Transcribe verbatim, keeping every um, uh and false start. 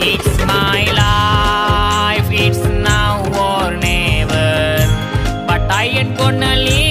It's my life, it's now or never. But I ain't gonna leave